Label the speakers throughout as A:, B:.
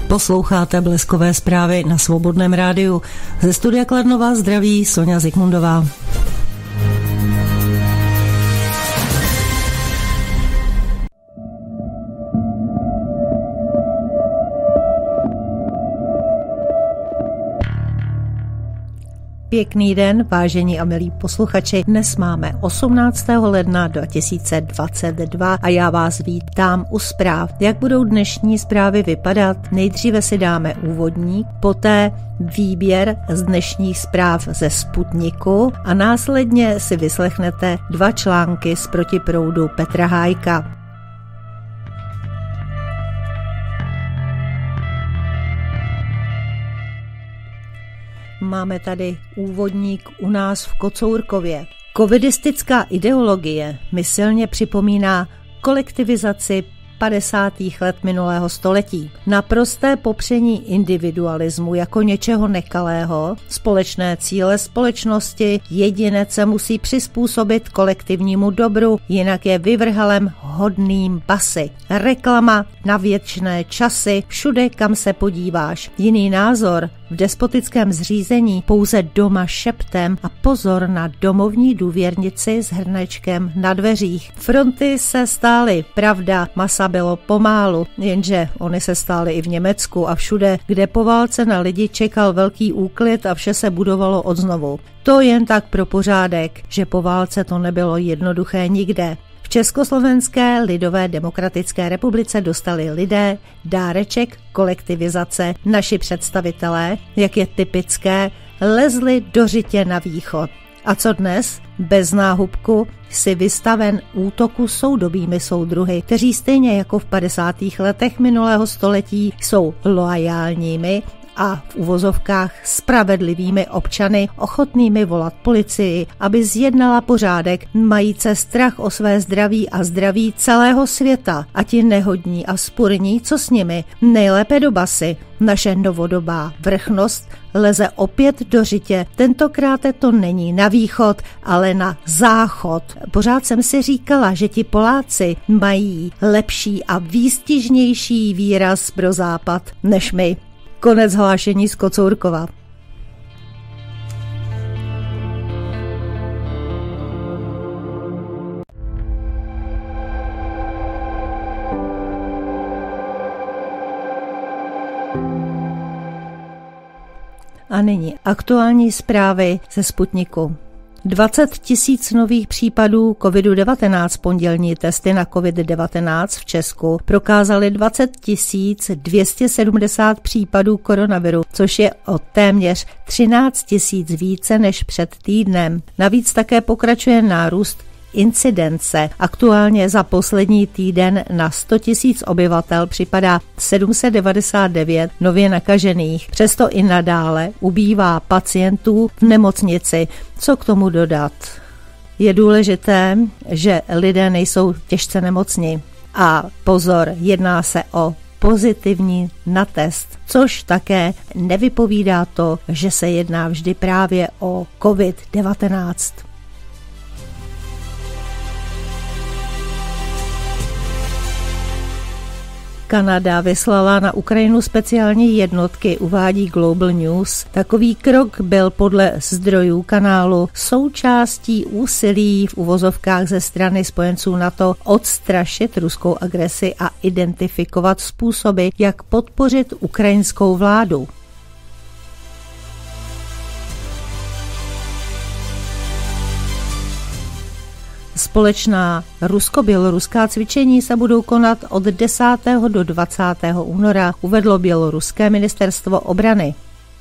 A: Posloucháte Bleskové zprávy na Svobodném rádiu. Ze studia Kladno vás zdraví Sonja Zikmundová. Pěkný den, vážení a milí posluchači. Dnes máme 18. ledna 2022 a já vás vítám u zpráv. Jak budou dnešní zprávy vypadat? Nejdříve si dáme úvodník, poté výběr z dnešních zpráv ze Sputniku a následně si vyslechnete 2 články z Protiproudu Petra Hájka. Máme tady úvodník u nás v Kocourkově. Covidistická ideologie mi silně připomíná kolektivizaci 50. let minulého století. Naprosté popření individualismu jako něčeho nekalého, společné cíle společnosti, jedinec se musí přizpůsobit kolektivnímu dobru, jinak je vyvrhalem hodným basy. Reklama na věčné časy, všude kam se podíváš. Jiný názor v despotickém zřízení pouze doma šeptem a pozor na domovní důvěrnici s hrnečkem na dveřích. Fronty se stály, pravda, masa bylo pomálu, jenže oni se stály i v Německu a všude, kde po válce na lidi čekal velký úklid a vše se budovalo odznovu. To jen tak pro pořádek, že po válce to nebylo jednoduché nikde. V Československé lidové demokratické republice dostali lidé dáreček kolektivizace. Naši představitelé, jak je typické, lezli do řitě na východ. A co dnes? Bez náhubku si vystaven útoku soudobými soudruhy, kteří stejně jako v 50. letech minulého století jsou loajálními a v uvozovkách spravedlivými občany ochotnými volat policii, aby zjednala pořádek, majíce strach o své zdraví a zdraví celého světa a ti nehodní a spurní, co s nimi, nejlépe do basy. Naše novodobá vrchnost leze opět do řitě, tentokrát to není na východ, ale na záchod. Pořád jsem si říkala, že ti Poláci mají lepší a výstižnější výraz pro západ než my. Konec hlášení z Kocourkova. A nyní aktuální zprávy ze Sputniku. 20 000 nových případů COVID-19. Pondělní testy na COVID-19 v Česku prokázaly 20 270 případů koronaviru, což je o téměř 13 000 více než před týdnem. Navíc také pokračuje nárůst incidence. Aktuálně za poslední týden na 100 000 obyvatel připadá 799 nově nakažených. Přesto i nadále ubývá pacientů v nemocnici. Co k tomu dodat? Je důležité, že lidé nejsou těžce nemocní. A pozor, jedná se o pozitivní na test, což také nevypovídá to, že se jedná vždy právě o COVID-19. Kanada vyslala na Ukrajinu speciální jednotky, uvádí Global News. Takový krok byl podle zdrojů kanálu součástí úsilí v uvozovkách ze strany spojenců NATO odstrašit ruskou agresi a identifikovat způsoby, jak podpořit ukrajinskou vládu. Společná rusko-běloruská cvičení se budou konat od 10. do 20. února, uvedlo běloruské ministerstvo obrany.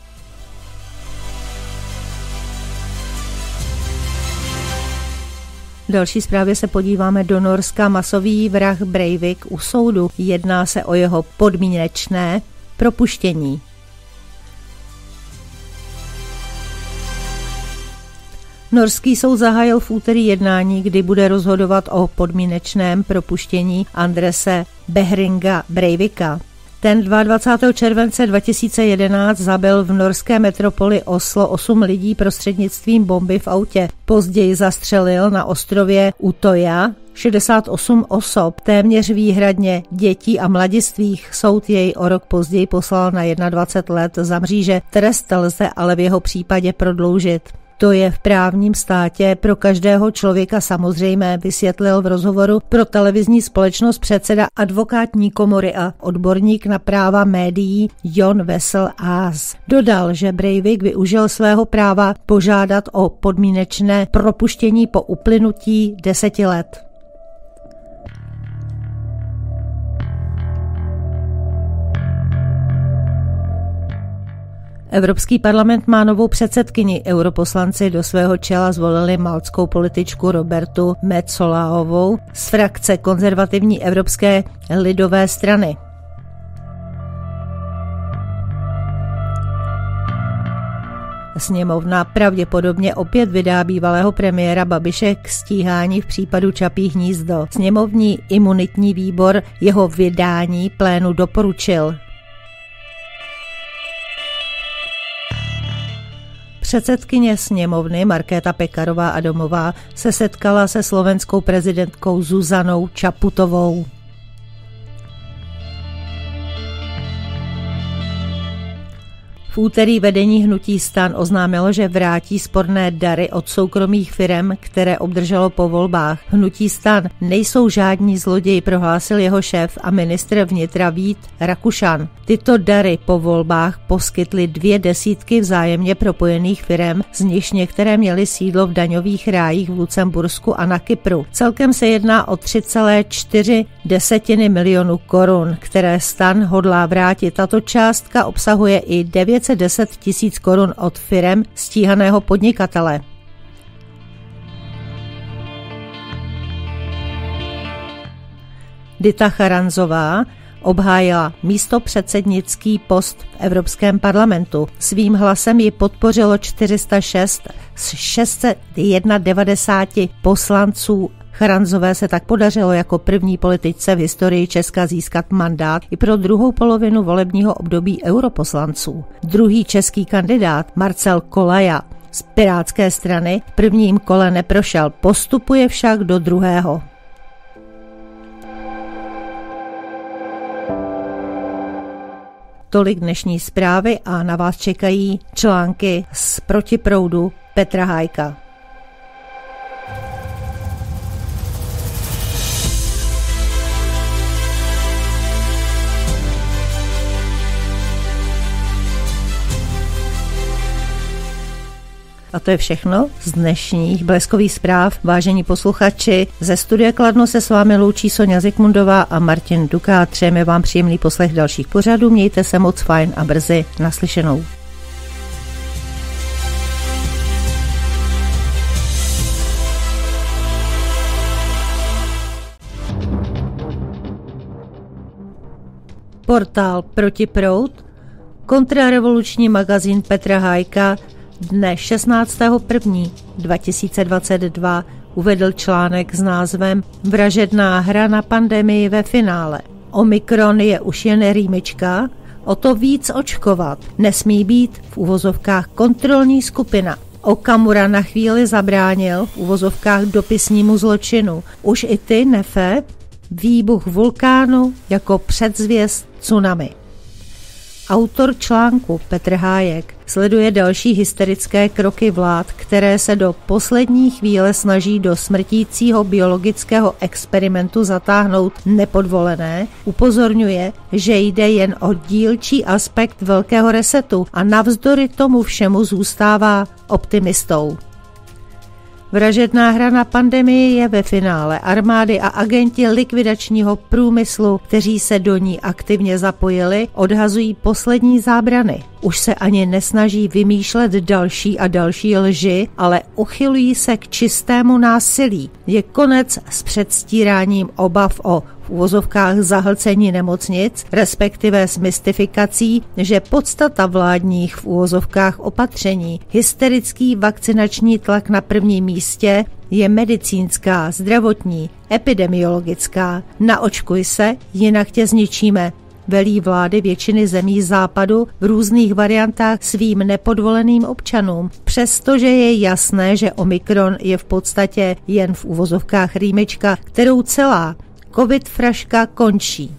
A: V další zprávě se podíváme do Norska. Masový vrah Breivik u soudu. Jedná se o jeho podmínečné propuštění. Norský soud zahájil v úterý jednání, kdy bude rozhodovat o podmínečném propuštění Andrese Behringa Breivika. Ten 22. července 2011 zabil v norské metropoli Oslo 8 lidí prostřednictvím bomby v autě. Později zastřelil na ostrově Utoja 68 osob, téměř výhradně dětí a mladistvých. Soud jej o rok později poslal na 21 let za mříže. Trest lze ale v jeho případě prodloužit. To je v právním státě pro každého člověka samozřejmé, vysvětlil v rozhovoru pro televizní společnost předseda advokátní komory a odborník na práva médií Jon Wessel Aas. Dodal, že Breivik využil svého práva požádat o podmínečné propuštění po uplynutí 10 let. Evropský parlament má novou předsedkyni. Europoslanci do svého čela zvolili maltskou političku Robertu Metzolaovou z frakce konzervativní Evropské lidové strany. Sněmovna pravděpodobně opět vydá bývalého premiéra Babiše k stíhání v případu Čapí hnízdo. Sněmovní imunitní výbor jeho vydání plénu doporučil. Předsedkyně sněmovny Markéta Pekarová Adamová se setkala se slovenskou prezidentkou Zuzanou Čaputovou. V úterý vedení hnutí STAN oznámilo, že vrátí sporné dary od soukromých firem, které obdrželo po volbách. Hnutí STAN nejsou žádní zloději, prohlásil jeho šéf a ministr vnitra Vít Rakušan. Tyto dary po volbách poskytly 2 desítky vzájemně propojených firem, z nichž některé měly sídlo v daňových rájích v Lucembursku a na Kypru. Celkem se jedná o 3,4 milionu korun, které STAN hodlá vrátit. Tato částka obsahuje i 910 000 korun od firem stíhaného podnikatele. Dita Charanzová obhájila místopředsednický post v Evropském parlamentu. Svým hlasem ji podpořilo 406 z 691 poslanců. Charanzové se tak podařilo jako první političce v historii Česka získat mandát i pro druhou polovinu volebního období europoslanců. Druhý český kandidát Marcel Kolaja z Pirátské strany v prvním kole neprošel, postupuje však do druhého. Tolik dnešní zprávy a na vás čekají články z Protiproudu Petra Hájka. A to je všechno z dnešních bleskových zpráv. Vážení posluchači, ze studia Kladno se s vámi loučí Sonja Zikmundová a Martin Duka. Přejeme vám příjemný poslech dalších pořadů. Mějte se moc fajn a brzy naslyšenou. Portál Protiproud, kontrarevoluční magazín Petra Hájka dne 16.1.2022 uvedl článek s názvem Vražedná hra na pandemii ve finále. Omikron je už jen rýmička, o to víc očkovat. Nesmí být v uvozovkách kontrolní skupina. Okamura na chvíli zabránil v uvozovkách dopisnímu zločinu. Už i ty, Nefe? Výbuch vulkánu jako předzvěst tsunami. Autor článku Petr Hájek sleduje další hysterické kroky vlád, které se do poslední chvíle snaží do smrtícího biologického experimentu zatáhnout nepodvolené, upozorňuje, že jde jen o dílčí aspekt velkého resetu a navzdory tomu všemu zůstává optimistou. Vražedná hra na pandemii je ve finále. Armády a agenti likvidačního průmyslu, kteří se do ní aktivně zapojili, odhazují poslední zábrany. Už se ani nesnaží vymýšlet další a další lži, ale uchylují se k čistému násilí. Je konec s předstíráním obav o v uvozovkách zahlcení nemocnic, respektive s mystifikací, že podstata vládních v uvozovkách opatření, hysterický vakcinační tlak na prvním místě, je medicínská, zdravotní, epidemiologická. Naočkuj se, jinak tě zničíme. velí vlády většiny zemí západu v různých variantách svým nepodvoleným občanům, přestože je jasné, že Omikron je v podstatě jen v uvozovkách rýmička, kterou celá covid fraška končí.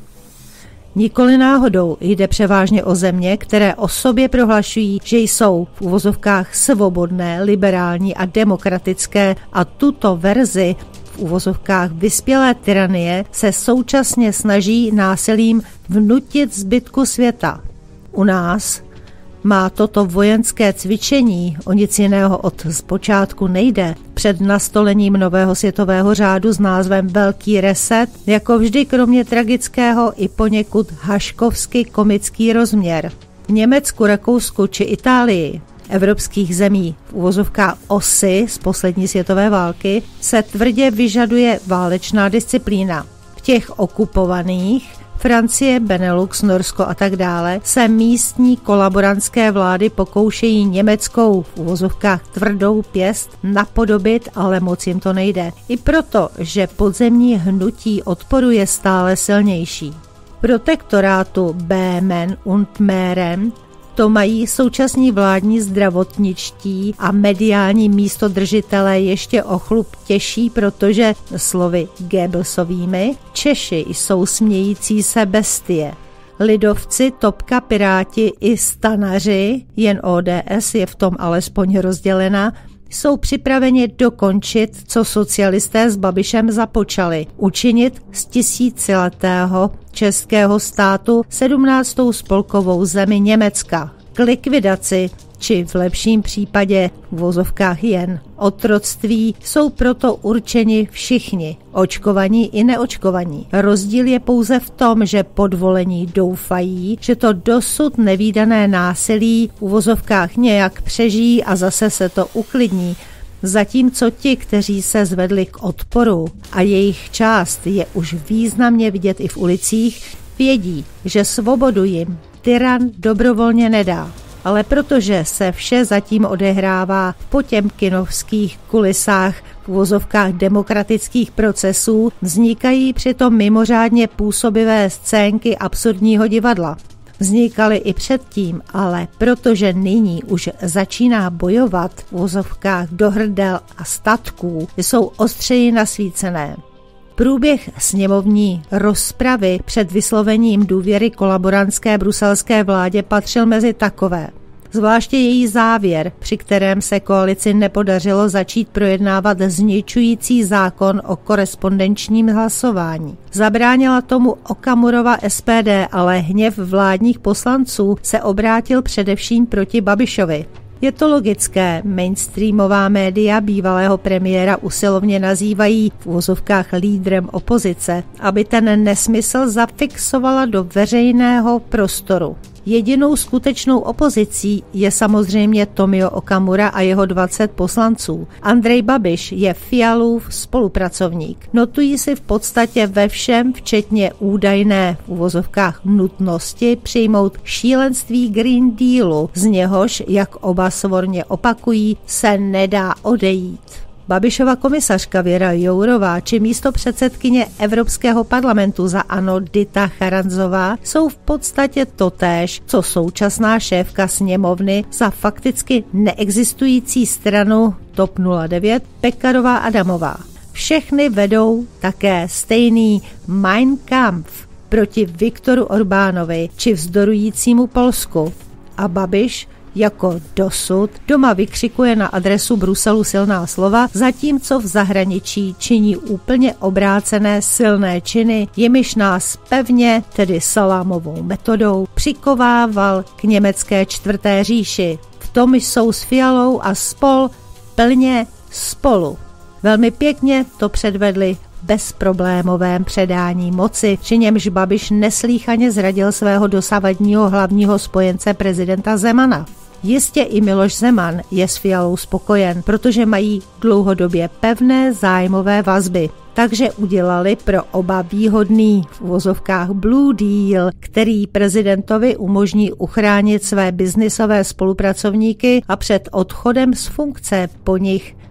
A: Nikoli náhodou jde převážně o země, které o sobě prohlašují, že jsou v uvozovkách svobodné, liberální a demokratické a tuto verzi v uvozovkách vyspělé tyranie se současně snaží násilím vnutit zbytku světa. U nás má toto vojenské cvičení, o nic jiného od zpočátku nejde, před nastolením nového světového řádu s názvem Velký reset, jako vždy kromě tragického i poněkud haškovsky komický rozměr. V Německu, Rakousku či Itálii, evropských zemí v uvozovkách osy z poslední světové války, se tvrdě vyžaduje válečná disciplína. V těch okupovaných Francie, Benelux, Norsko a tak dále se místní kolaborantské vlády pokoušejí německou v uvozovkách tvrdou pěst napodobit, ale moc jim to nejde. I proto, že podzemní hnutí odporu je stále silnější. Protektorátu Böhmen und Mähren to mají současní vládní zdravotničtí a mediální místodržitelé ještě o chlup těžší, protože slovy Goebbelsovými Češi jsou smějící se bestie. Lidovci, topka, piráti i stanaři, jen ODS je v tom alespoň rozdělena, jsou připraveni dokončit, co socialisté s Babišem započali, učinit z tisíciletého českého státu 17. spolkovou zemi Německa. K likvidaci, či v lepším případě v uvozovkách jen otroctví, jsou proto určeni všichni, očkovaní i neočkovaní. Rozdíl je pouze v tom, že podvolení doufají, že to dosud nevídané násilí v uvozovkách nějak přežijí a zase se to uklidní, zatímco ti, kteří se zvedli k odporu a jejich část je už významně vidět i v ulicích, vědí, že svobodu jim tyran dobrovolně nedá. Ale protože se vše zatím odehrává v potěmkinovských kulisách v uvozovkách demokratických procesů, vznikají přitom mimořádně působivé scénky absurdního divadla. Vznikaly i předtím, ale protože nyní už začíná bojovat v uvozovkách do hrdel a statků, jsou ostřeji nasvícené. Průběh sněmovní rozpravy před vyslovením důvěry kolaborantské bruselské vládě patřil mezi takové. Zvláště její závěr, při kterém se koalici nepodařilo začít projednávat zničující zákon o korespondenčním hlasování. Zabránila tomu Okamurova SPD, ale hněv vládních poslanců se obrátil především proti Babišovi. Je to logické, mainstreamová média bývalého premiéra usilovně nazývají v uvozovkách lídrem opozice, aby ten nesmysl zafixovala do veřejného prostoru. Jedinou skutečnou opozicí je samozřejmě Tomio Okamura a jeho 20 poslanců. Andrej Babiš je Fialův spolupracovník. Notují si v podstatě ve všem, včetně údajné v uvozovkách nutnosti přijmout šílenství Green Dealu, z něhož, jak oba svorně opakují, se nedá odejít. Babišova komisařka Věra Jourová či místopředsedkyně Evropského parlamentu za ANO Dita Charanzová jsou v podstatě totéž, co současná šéfka sněmovny za fakticky neexistující stranu TOP 09 Pekarová Adamová. Všechny vedou také stejný Mein Kampf proti Viktoru Orbánovi či vzdorujícímu Polsku. A Babiš jako dosud doma vykřikuje na adresu Bruselu silná slova, zatímco v zahraničí činí úplně obrácené silné činy, jimiž nás pevně, tedy salámovou metodou, přikovával k německé čtvrté říši. V tom jsou s Fialou a spol plně spolu. Velmi pěkně to předvedli v bezproblémovém předání moci, při němž Babiš neslýchaně zradil svého dosavadního hlavního spojence prezidenta Zemana. Jistě i Miloš Zeman je s Fialou spokojen, protože mají dlouhodobě pevné zájmové vazby. Takže udělali pro oba výhodný v uvozovkách Blue Deal, který prezidentovi umožní uchránit své biznisové spolupracovníky a před odchodem z funkce po nich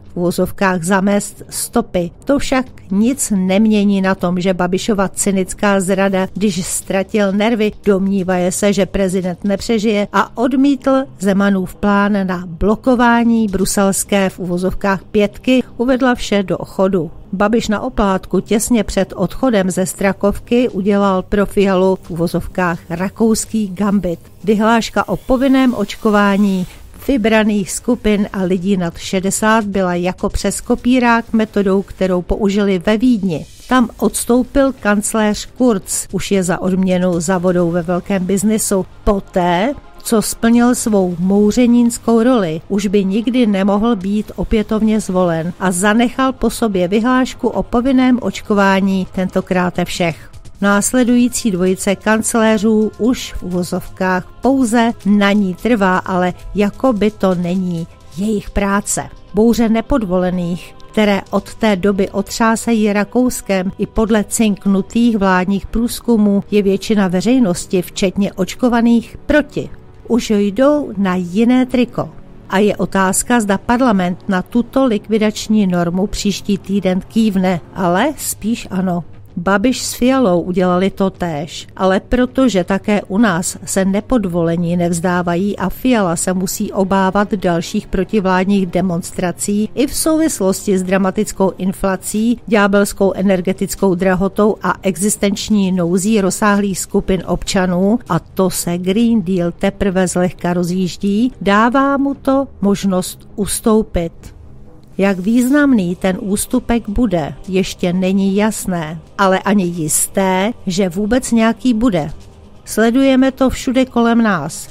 A: v uvozovkách zamést stopy. To však nic nemění na tom, že Babišova cynická zrada, když ztratil nervy, domnívaje se, že prezident nepřežije a odmítl Zemanův plán na blokování bruselské v uvozovkách pětky, uvedla vše do chodu. Babiš na oplátku těsně před odchodem ze Strakovky udělal pro Fialu v uvozovkách rakouský gambit. Vyhláška o povinném očkování vybraných skupin a lidí nad 60 byla jako přes kopírák metodou, kterou použili ve Vídni. Tam odstoupil kancléř Kurz, už je za odměnu za vodou ve velkém biznisu. Poté, co splnil svou mouřenínskou roli, už by nikdy nemohl být opětovně zvolen a zanechal po sobě vyhlášku o povinném očkování, tentokrát všech. Následující dvojice kancléřů už v uvozovkách pouze na ní trvá, ale jako by to není jejich práce. Bouře nepodvolených, které od té doby otřásají Rakouskem, i podle cinknutých vládních průzkumů je většina veřejnosti, včetně očkovaných, proti. Už jdou na jiné triko. A je otázka, zda parlament na tuto likvidační normu příští týden kývne, ale spíš ano. Babiš s Fialou udělali to též, ale protože také u nás se nepodvolení nevzdávají a Fiala se musí obávat dalších protivládních demonstrací i v souvislosti s dramatickou inflací, ďábelskou energetickou drahotou a existenční nouzí rozsáhlých skupin občanů, a to se Green Deal teprve zlehka rozjíždí, dává mu to možnost ustoupit. Jak významný ten ústupek bude, ještě není jasné, ale ani jisté, že vůbec nějaký bude. Sledujeme to všude kolem nás.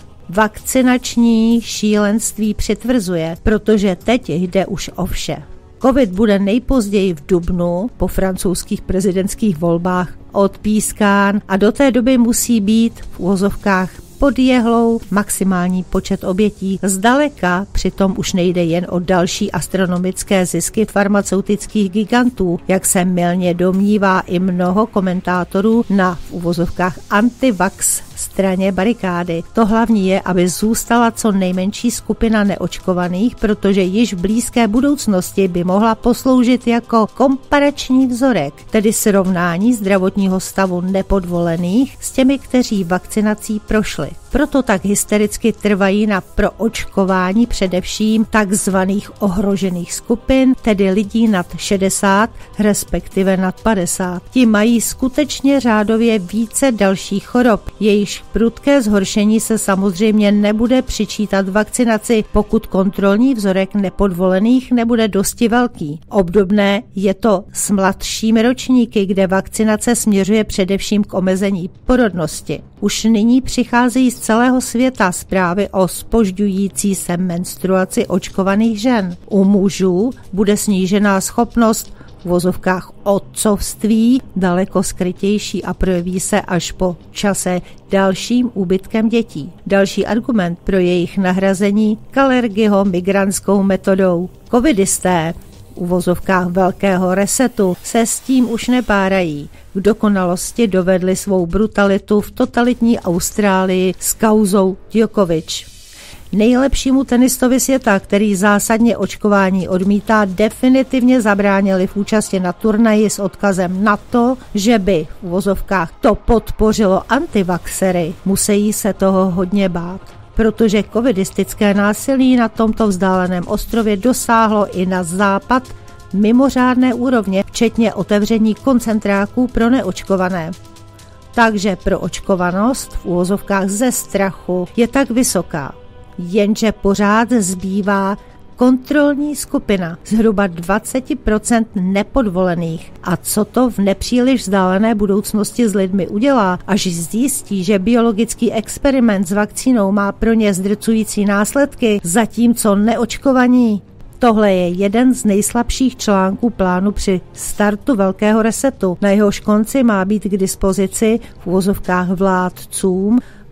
A: Vakcinační šílenství přitvrzuje, protože teď jde už o vše. Covid bude nejpozději v dubnu po francouzských prezidentských volbách odpískán a do té doby musí být v uvozovkách pod jehlou maximální počet obětí. Zdaleka přitom už nejde jen o další astronomické zisky farmaceutických gigantů, jak se mylně domnívá i mnoho komentátorů na v uvozovkách antivax straně barikády. To hlavní je, aby zůstala co nejmenší skupina neočkovaných, protože již v blízké budoucnosti by mohla posloužit jako komparační vzorek, tedy srovnání zdravotního stavu nepodvolených s těmi, kteří vakcinací prošli. Proto tak hystericky trvají na proočkování především takzvaných ohrožených skupin, tedy lidí nad 60, respektive nad 50. Ti mají skutečně řádově více dalších chorob. Jejichž prudké zhoršení se samozřejmě nebude přičítat vakcinaci, pokud kontrolní vzorek nepodvolených nebude dosti velký. Obdobné je to s mladšími ročníky, kde vakcinace směřuje především k omezení porodnosti. Už nyní přicházejí z celého světa zprávy o zpožďující se menstruaci očkovaných žen. U mužů bude snížená schopnost v uvozovkách otcovství daleko skrytější a projeví se až po čase dalším úbytkem dětí. Další argument pro jejich nahrazení Kalergiho migrantskou metodou. Covidisté v uvozovkách velkého resetu se s tím už nepárají. K dokonalosti dovedli svou brutalitu v totalitní Austrálii s kauzou Djokovic. Nejlepšímu tenistovi světa, který zásadně očkování odmítá, definitivně zabránili v účasti na turnaji s odkazem na to, že by v uvozovkách to podpořilo antivaxery. Musí se toho hodně bát, protože covidistické násilí na tomto vzdáleném ostrově dosáhlo i na západ mimořádné úrovně, včetně otevření koncentráků pro neočkované. Takže proočkovanost v uvozovkách ze strachu je tak vysoká. Jenže pořád zbývá kontrolní skupina zhruba 20% nepodvolených. A co to v nepříliš vzdálené budoucnosti s lidmi udělá, až zjistí, že biologický experiment s vakcínou má pro ně zdrcující následky, zatímco neočkovaní? Tohle je jeden z nejslabších článků plánu při startu velkého resetu. Na jehož konci má být k dispozici v uvozovkách vládcům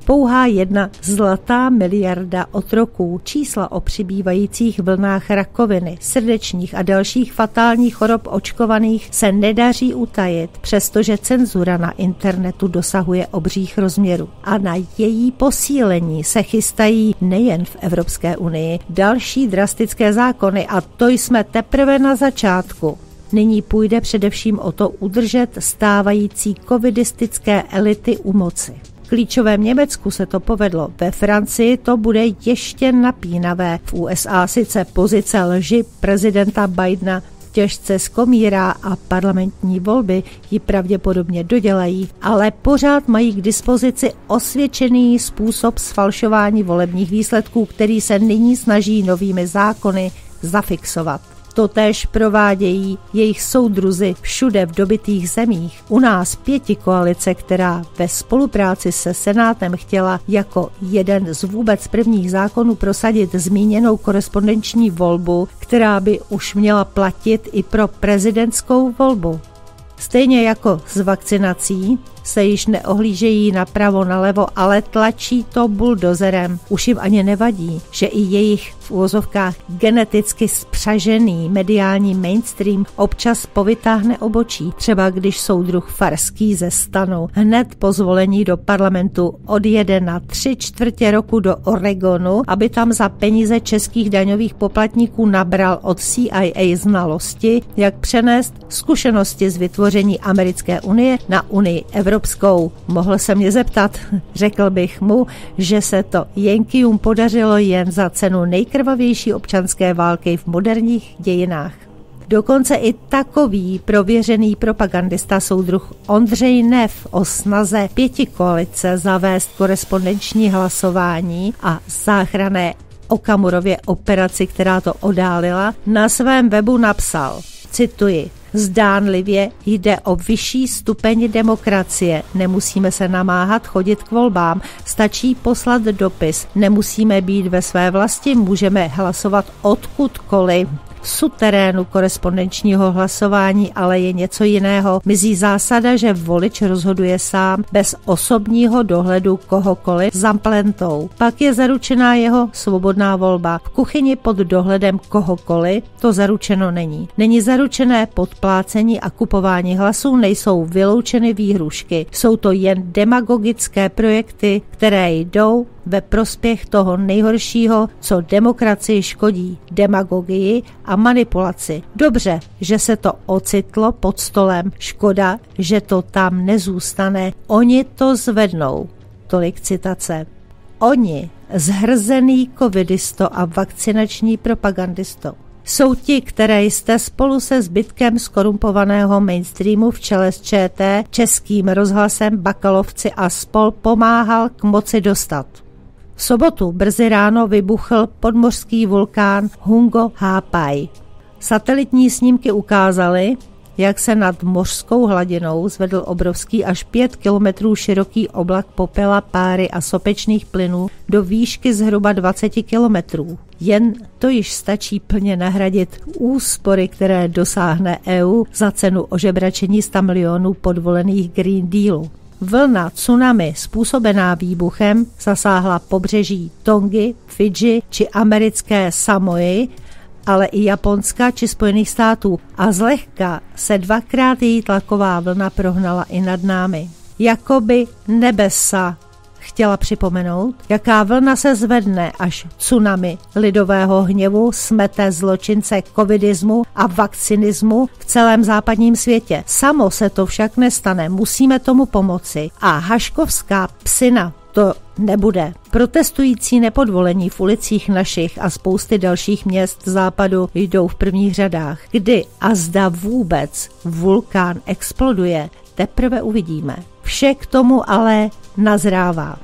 A: pouhá 1 zlatá miliarda otroků. Čísla o přibývajících vlnách rakoviny, srdečních a dalších fatálních chorob očkovaných se nedaří utajit, přestože cenzura na internetu dosahuje obřích rozměrů. A na její posílení se chystají nejen v Evropské unii další drastické zákony, a to jsme teprve na začátku. Nyní půjde především o to udržet stávající covidistické elity u moci. V klíčovém Německu se to povedlo, ve Francii to bude ještě napínavé. V USA sice pozice lži prezidenta Bidena těžce skomírá a parlamentní volby ji pravděpodobně dodělají, ale pořád mají k dispozici osvědčený způsob sfalšování volebních výsledků, který se nyní snaží novými zákony zafixovat. Totéž provádějí jejich soudruzi všude v dobytých zemích. U nás pětikoalice, která ve spolupráci se Senátem chtěla jako jeden z vůbec prvních zákonů prosadit zmíněnou korespondenční volbu, která by už měla platit i pro prezidentskou volbu. Stejně jako s vakcinací se již neohlížejí napravo nalevo, ale tlačí to buldozerem. Už jim ani nevadí, že i jejich v uvozovkách geneticky spřažený mediální mainstream občas povytáhne obočí. Třeba když soudruh Farský ze STANu hned po zvolení do parlamentu odjede na 3/4 roku do Oregonu, aby tam za peníze českých daňových poplatníků nabral od CIA znalosti, jak přenést zkušenosti z vytvoření Americké unie na Unii Evropskou. Mohl se mě zeptat, řekl bych mu, že se to Yankeeům podařilo jen za cenu nejkrvavější občanské války v moderních dějinách. Dokonce i takový prověřený propagandista soudruh Ondřej Neff o snaze pětikoalice zavést korespondenční hlasování a záchranné Okamurově operaci, která to odálila, na svém webu napsal, cituji: zdánlivě jde o vyšší stupeň demokracie. Nemusíme se namáhat chodit k volbám, stačí poslat dopis. Nemusíme být ve své vlasti, můžeme hlasovat odkudkoliv. V suterénu korespondenčního hlasování ale je něco jiného. Mizí zásada, že volič rozhoduje sám, bez osobního dohledu kohokoliv za plentou. Pak je zaručená jeho svobodná volba. V kuchyni pod dohledem kohokoliv to zaručeno není. Není zaručené podplácení a kupování hlasů, nejsou vyloučeny výhrušky. Jsou to jen demagogické projekty, které jdou ve prospěch toho nejhoršího, co demokracii škodí, demagogii a manipulaci. Dobře, že se to ocitlo pod stolem. Škoda, že to tam nezůstane. Oni to zvednou. Tolik citace. Oni, zhrzený covidisto a vakcinační propagandisto, jsou ti, které jste spolu se zbytkem skorumpovaného mainstreamu v čele s ČT, Českým rozhlasem, Bakalovci a spol pomáhal k moci dostat. V sobotu brzy ráno vybuchl podmořský vulkán Hungo Hápai. Satelitní snímky ukázaly, jak se nad mořskou hladinou zvedl obrovský až 5 kilometrů široký oblak popela, páry a sopečných plynů do výšky zhruba 20 kilometrů. Jen to již stačí plně nahradit úspory, které dosáhne EU za cenu ožebračení 100 milionů podvolených Green Dealu. Vlna tsunami způsobená výbuchem zasáhla pobřeží Tongy, Fidži či americké Samoy, ale i Japonska či Spojených států a zlehka se 2krát její tlaková vlna prohnala i nad námi. Jakoby nebesa chtěla připomenout, jaká vlna se zvedne, až tsunami lidového hněvu smete zločince covidismu a vakcinismu v celém západním světě. Samo se to však nestane, musíme tomu pomoci. A haškovská psina to nebude. Protestující nepodvolení v ulicích našich a spousty dalších měst západu jdou v prvních řadách. Kdy a zda vůbec vulkán exploduje, teprve uvidíme. Vše k tomu ale nazrává.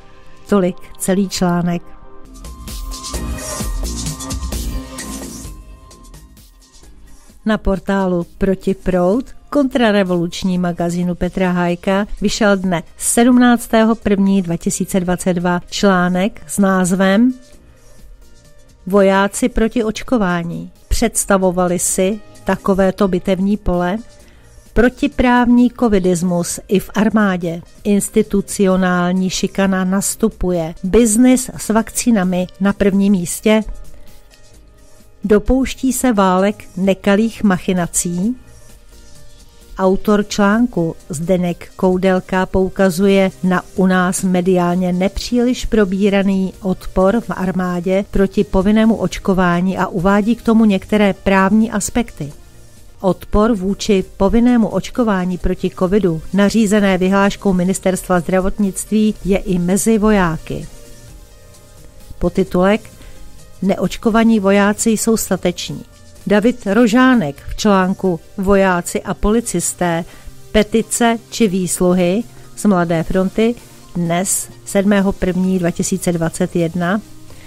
A: Tolik celý článek. Na portálu Protiproud, kontrarevoluční magazínu Petra Hájka, vyšel dne 17.1.2022 článek s názvem Vojáci proti očkování. Představovali si takovéto bitevní pole? Protiprávní covidismus i v armádě. Institucionální šikana nastupuje. Biznis s vakcínami na prvním místě. Dopouští se válek nekalých machinací. Autor článku Zdeněk Koudelka poukazuje na u nás mediálně nepříliš probíraný odpor v armádě proti povinnému očkování a uvádí k tomu některé právní aspekty. Odpor vůči povinnému očkování proti covidu, nařízené vyhláškou Ministerstva zdravotnictví, je i mezi vojáky. Podtitulek Neočkovaní vojáci jsou stateční. David Rožánek v článku Vojáci a policisté, petice či výsluhy z Mladé fronty dnes 7.1.2021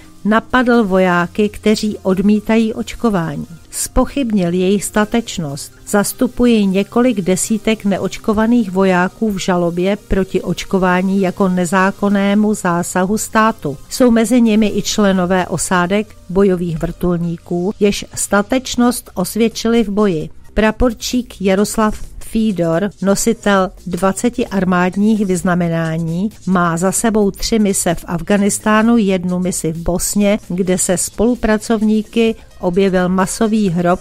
A: napadl vojáky, kteří odmítají očkování. Zpochybnil jejich statečnost. Zastupují několik desítek neočkovaných vojáků v žalobě proti očkování jako nezákonnému zásahu státu. Jsou mezi nimi i členové osádek bojových vrtulníků, jež statečnost osvědčili v boji. Praporčík Jaroslav Fídor, nositel 20 armádních vyznamenání, má za sebou 3 mise v Afghánistánu, 1 misi v Bosně, kde se spolupracovníky objevil masový hrob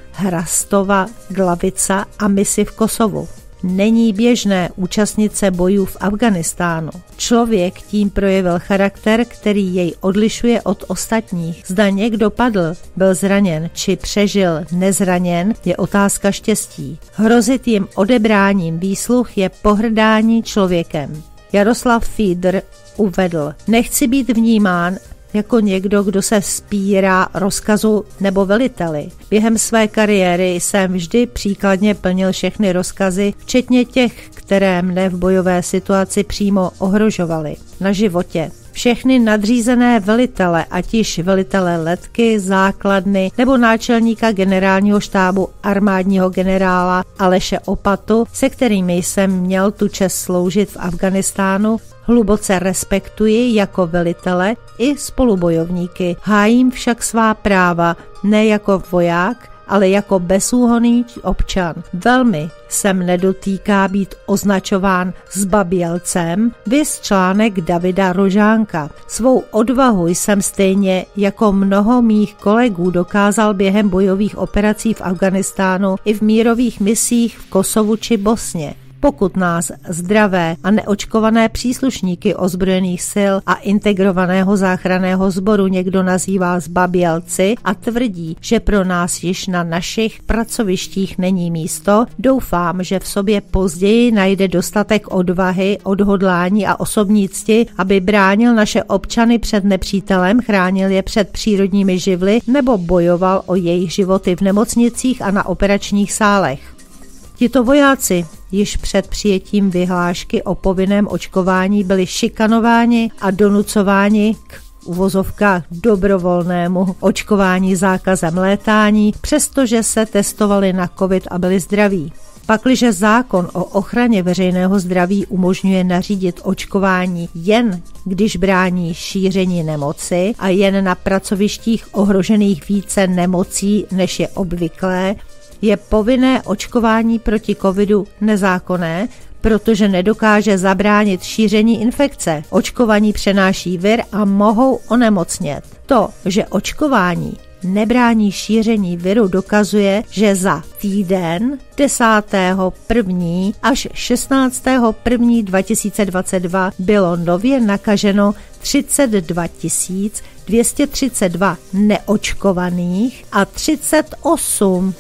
A: Hrastova Glavica a misi v Kosovu. Není běžné účastnit se bojů v Afghánistánu. Člověk tím projevil charakter, který jej odlišuje od ostatních. Zda někdo padl, byl zraněn či přežil nezraněn, je otázka štěstí. Hrozit jim odebráním výsluh je pohrdání člověkem. Jaroslav Fídr uvedl: Nechci být vnímán jako někdo, kdo se vzpírá rozkazu nebo veliteli. Během své kariéry jsem vždy příkladně plnil všechny rozkazy, včetně těch, které mne v bojové situaci přímo ohrožovaly. Na životě. Všechny nadřízené velitele, ať již velitele letky, základny nebo náčelníka generálního štábu armádního generála Aleše Opatu, se kterými jsem měl tu čest sloužit v Afghánistánu, hluboce respektuji jako velitele i spolubojovníky. Hájím však svá práva ne jako voják, ale jako bezúhonný občan. Velmi se mne dotýká být označován zbabělcem, viz článek Davida Rožánka. Svou odvahu jsem stejně jako mnoho mých kolegů dokázal během bojových operací v Afghánistánu i v mírových misích v Kosovu či Bosně. Pokud nás zdravé a neočkované příslušníky ozbrojených sil a integrovaného záchranného sboru někdo nazývá zbabělci a tvrdí, že pro nás již na našich pracovištích není místo, doufám, že v sobě později najde dostatek odvahy, odhodlání a osobní cti, aby bránil naše občany před nepřítelem, chránil je před přírodními živly nebo bojoval o jejich životy v nemocnicích a na operačních sálech. Tito vojáci již před přijetím vyhlášky o povinném očkování byli šikanováni a donucováni k uvozovkách dobrovolnému očkování zákazem létání, přestože se testovali na covid a byli zdraví. Pakliže zákon o ochraně veřejného zdraví umožňuje nařídit očkování jen když brání šíření nemoci a jen na pracovištích ohrožených více nemocí, než je obvyklé, je povinné očkování proti covidu nezákonné, protože nedokáže zabránit šíření infekce. Očkovaní přenáší vir a mohou onemocnět. To, že očkování nebrání šíření viru, dokazuje, že za týden 10.1. až 16.1.2022 bylo nově nakaženo 32 232 neočkovaných a 38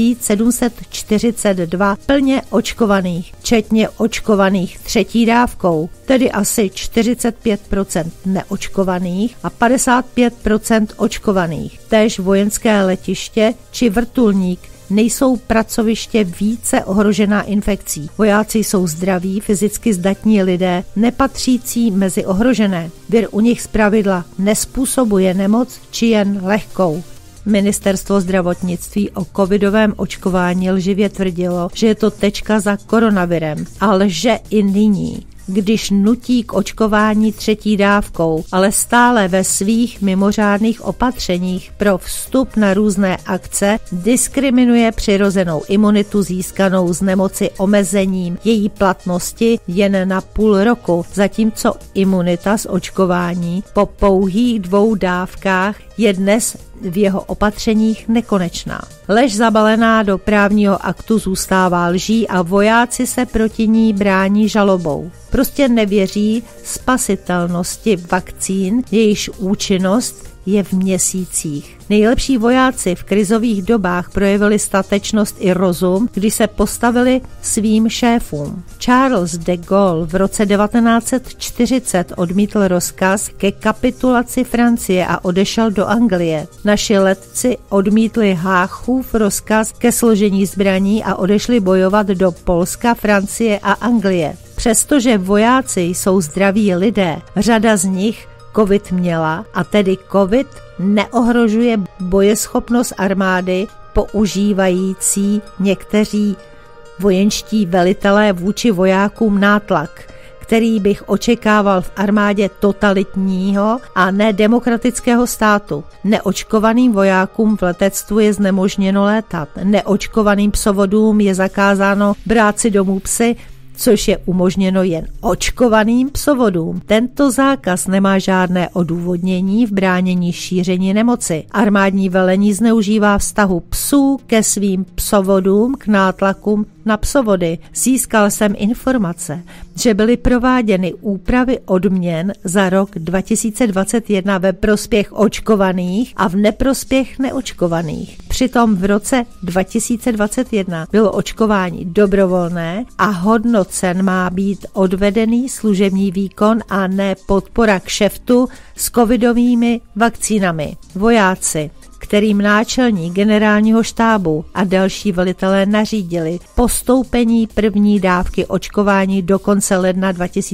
A: 742 plně očkovaných, včetně očkovaných 3. dávkou, tedy asi 45% neočkovaných a 55% očkovaných. Též vojenské letiště či vrtulník nejsou pracoviště více ohrožená infekcí. Vojáci jsou zdraví, fyzicky zdatní lidé, nepatřící mezi ohrožené. Vir u nich zpravidla nespůsobuje nemoc či jen lehkou. Ministerstvo zdravotnictví o covidovém očkování lživě tvrdilo, že je to tečka za koronavirem, a lže i nyní. když nutí k očkování 3. dávkou, ale stále ve svých mimořádných opatřeních pro vstup na různé akce diskriminuje přirozenou imunitu získanou z nemoci omezením její platnosti jen na půl roku, zatímco imunita z očkování po pouhých 2 dávkách je dnes v jeho opatřeních nekonečná. Lež zabalená do právního aktu zůstává lží a vojáci se proti ní brání žalobou. Prostě nevěří spasitelnosti vakcín, jejichž účinnost je v měsících. Nejlepší vojáci v krizových dobách projevili statečnost i rozum, když se postavili svým šéfům. Charles de Gaulle v roce 1940 odmítl rozkaz ke kapitulaci Francie a odešel do Anglie. Naši letci odmítli Haachův rozkaz ke složení zbraní a odešli bojovat do Polska, Francie a Anglie. Přestože vojáci jsou zdraví lidé, řada z nich COVID měla a tedy COVID neohrožuje bojeschopnost armády, používající někteří vojenští velitelé vůči vojákům nátlak, který bych očekával v armádě totalitního a nedemokratického státu. Neočkovaným vojákům v letectvu je znemožněno létat, neočkovaným psovodům je zakázáno brát si domů psy, což je umožněno jen očkovaným psovodům. Tento zákaz nemá žádné odůvodnění v bránění šíření nemoci. Armádní velení zneužívá vztahu psů ke svým psovodům k nátlakům na psovody. Získal jsem informace, že byly prováděny úpravy odměn za rok 2021 ve prospěch očkovaných a v neprospěch neočkovaných. Přitom v roce 2021 bylo očkování dobrovolné a hodnocen má být odvedený služební výkon a ne podpora kšeftu s covidovými vakcínami. Vojáci, kterým náčelník generálního štábu a další velitelé nařídili postoupení 1. dávky očkování do konce ledna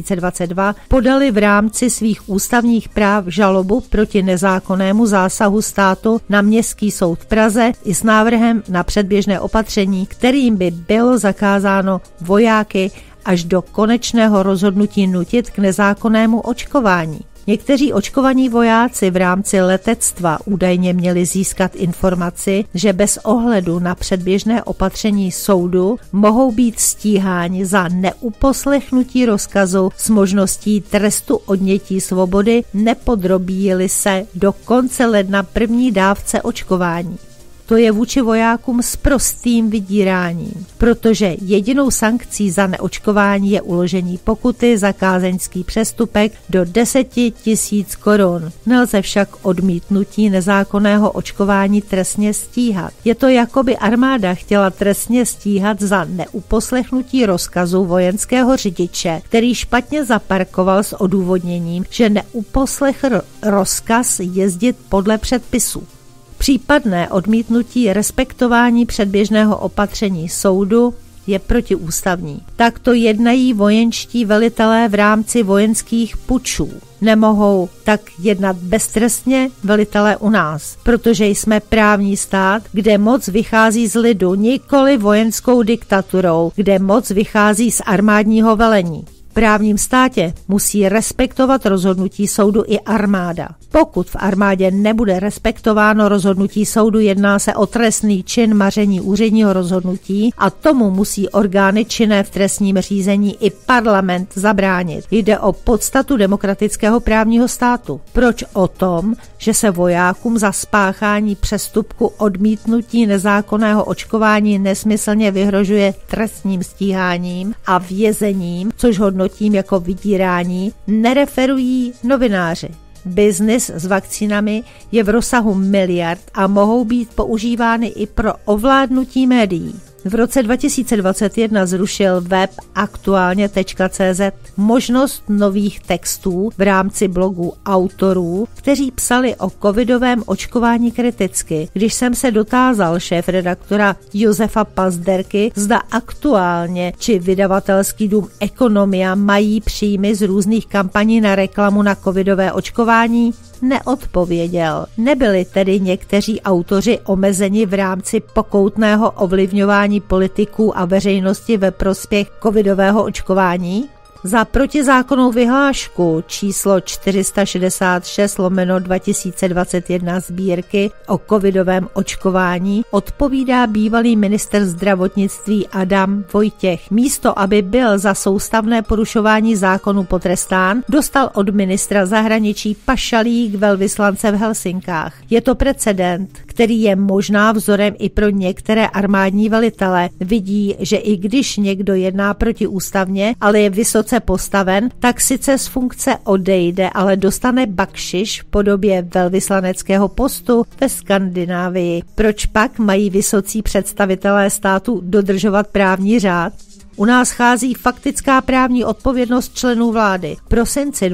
A: 2022, podali v rámci svých ústavních práv žalobu proti nezákonnému zásahu státu na Městský soud v Praze i s návrhem na předběžné opatření, kterým by bylo zakázáno vojáky až do konečného rozhodnutí nutit k nezákonnému očkování. Někteří očkovaní vojáci v rámci letectva údajně měli získat informaci, že bez ohledu na předběžné opatření soudu mohou být stíháni za neuposlechnutí rozkazu s možností trestu odnětí svobody, nepodrobí-li se do konce ledna 1. dávce očkování. To je vůči vojákům s prostým vydíráním, protože jedinou sankcí za neočkování je uložení pokuty za kázeňský přestupek do 10 000 korun. Nelze však odmítnutí nezákonného očkování trestně stíhat. Je to, jako by armáda chtěla trestně stíhat za neuposlechnutí rozkazu vojenského řidiče, který špatně zaparkoval s odůvodněním, že neuposlechl rozkaz jezdit podle předpisů. Případné odmítnutí respektování předběžného opatření soudu je protiústavní. Takto jednají vojenští velitelé v rámci vojenských pučů. Nemohou tak jednat beztrestně velitelé u nás, protože jsme právní stát, kde moc vychází z lidu, nikoli vojenskou diktaturou, kde moc vychází z armádního velení. V právním státě musí respektovat rozhodnutí soudu i armáda. Pokud v armádě nebude respektováno rozhodnutí soudu, jedná se o trestný čin maření úředního rozhodnutí a tomu musí orgány činné v trestním řízení i parlament zabránit. Jde o podstatu demokratického právního státu. Proč o tom, že se vojákům za spáchání přestupku odmítnutí nezákonného očkování nesmyslně vyhrožuje trestním stíháním a vězením, což hodnotím jako vydírání, nereferují novináři. Biznis s vakcínami je v rozsahu miliard a mohou být používány i pro ovládnutí médií. V roce 2021 zrušil web aktuálně.cz možnost nových textů v rámci blogů autorů, kteří psali o covidovém očkování kriticky. Když jsem se dotázal šéfredaktora Josefa Pazderky, zda Aktuálně či vydavatelský dům Ekonomia mají příjmy z různých kampaní na reklamu na covidové očkování, neodpověděl. Nebyli tedy někteří autoři omezeni v rámci pokoutného ovlivňování politiků a veřejnosti ve prospěch covidového očkování? za protizákonnou vyhlášku číslo 466/2021 sbírky o covidovém očkování odpovídá bývalý ministr zdravotnictví Adam Vojtěch. Místo, aby byl za soustavné porušování zákonu potrestán, dostal od ministra zahraničí pašalík velvyslance v Helsinkách. Je to precedent, který je možná vzorem i pro některé armádní velitele. Vidí, že i když někdo jedná protiústavně, ale je vysoce postaven, tak sice z funkce odejde, ale dostane bakšiš v podobě velvyslaneckého postu ve Skandinávii. Proč pak mají vysocí představitelé státu dodržovat právní řád? U nás chází faktická právní odpovědnost členů vlády. V prosinci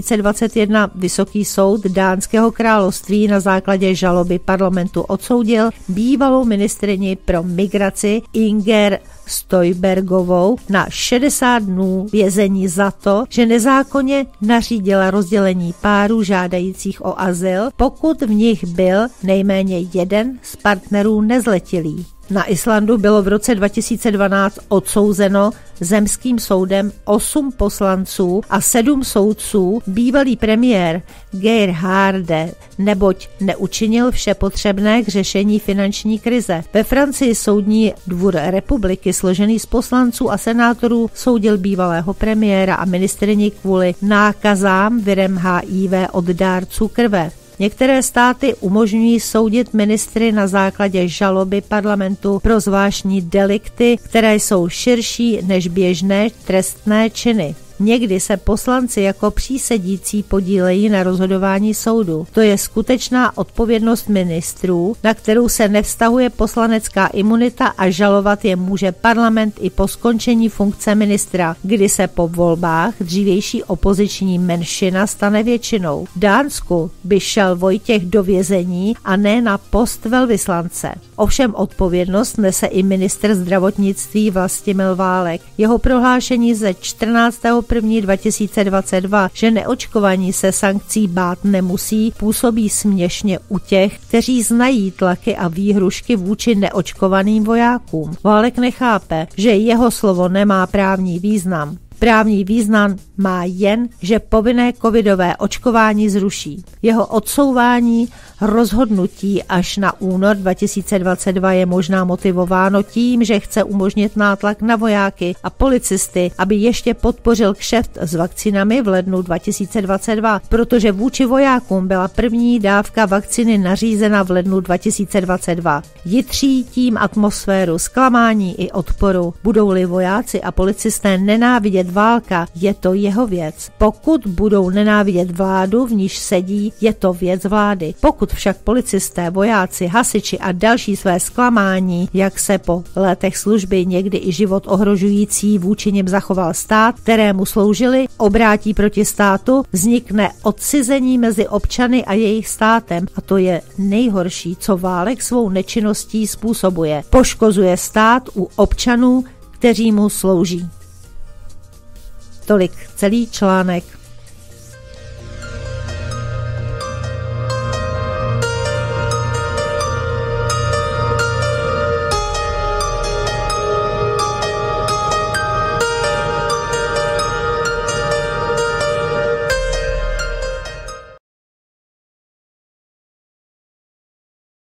A: 2021 Vysoký soud Dánského království na základě žaloby parlamentu odsoudil bývalou ministryni pro migraci Inger Støjbergovou na 60 dnů vězení za to, že nezákonně nařídila rozdělení párů žádajících o azyl, pokud v nich byl nejméně jeden z partnerů nezletilý. Na Islandu bylo v roce 2012 odsouzeno zemským soudem 8 poslanců a 7 soudců bývalý premiér Geir Haarde, neboť neučinil vše potřebné k řešení finanční krize. Ve Francii soudní dvůr republiky složený z poslanců a senátorů soudil bývalého premiéra a ministryni kvůli nákazám virem HIV od dárců krve. Některé státy umožňují soudit ministry na základě žaloby parlamentu pro zvláštní delikty, které jsou širší než běžné trestné činy. Někdy se poslanci jako přísedící podílejí na rozhodování soudu. To je skutečná odpovědnost ministrů, na kterou se nevztahuje poslanecká imunita a žalovat je může parlament i po skončení funkce ministra, kdy se po volbách dřívější opoziční menšina stane většinou. V Dánsku by šel Vojtěch do vězení a ne na post velvyslance. Ovšem odpovědnost nese i ministr zdravotnictví Vlastimil Válek. Jeho prohlášení ze 14.1.2022, že neočkovaní se sankcí bát nemusí, působí směšně u těch, kteří znají tlaky a výhrušky vůči neočkovaným vojákům. Válek nechápe, že jeho slovo nemá právní význam. Právní význam má jen, že povinné covidové očkování zruší. Jeho odsouvání rozhodnutí až na únor 2022 je možná motivováno tím, že chce umožnit nátlak na vojáky a policisty, aby ještě podpořil kšeft s vakcínami v lednu 2022, protože vůči vojákům byla první dávka vakcíny nařízena v lednu 2022. Jitří tím atmosféru zklamání i odporu. Budou-li vojáci a policisté nenávidět Válka, je to jeho věc. Pokud budou nenávidět vládu, v níž sedí, je to věc vlády. Pokud však policisté, vojáci, hasiči a další své zklamání, jak se po letech služby někdy i život ohrožující vůči nim zachoval stát, kterému sloužili, obrátí proti státu, vznikne odcizení mezi občany a jejich státem a to je nejhorší, co Válek svou nečinností způsobuje. Poškozuje stát u občanů, kteří mu slouží. Tolik celý článek.